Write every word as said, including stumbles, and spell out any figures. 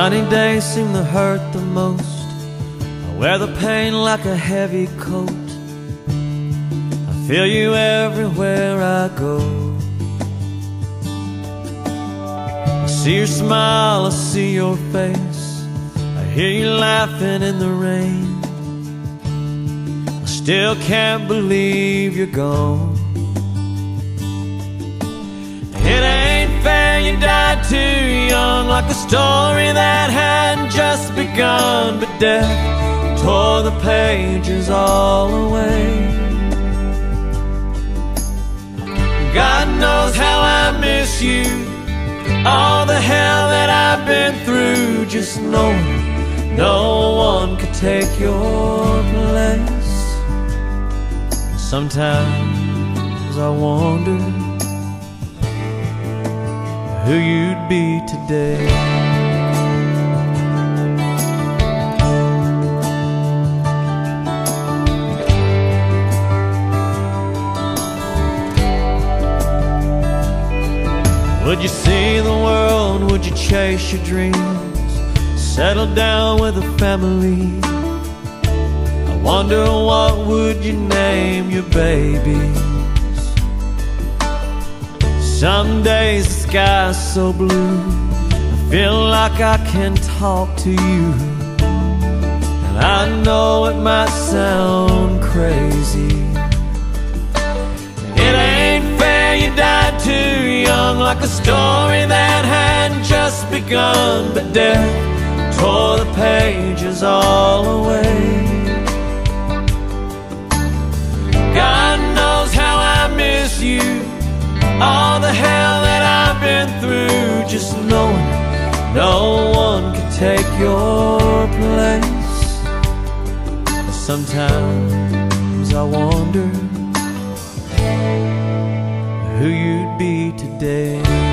Sunny days seem to hurt the most. I wear the pain like a heavy coat. I feel you everywhere I go. I see your smile, I see your face, I hear you laughing in the rain. I still can't believe you're gone. It ain't fair you died too young, like a story that hadn't just begun. But death tore the pages all away. God knows how I miss you, all the hell that I've been through. Just knowing no one could take your place. Sometimes I wonder who you'd be today. Would you see the world? Would you chase your dreams? Settle down with a family? I wonder what would you name your babies? Some days the sky's so blue, I feel like I can talk to you. And I know it might sound crazy. It ain't fair you died too young, like a story that hadn't just begun. But death tore the pages all away. God knows how I miss you, all the hell that I've been through. Just knowing no one can take your place. Sometimes I wonder who you'd be today.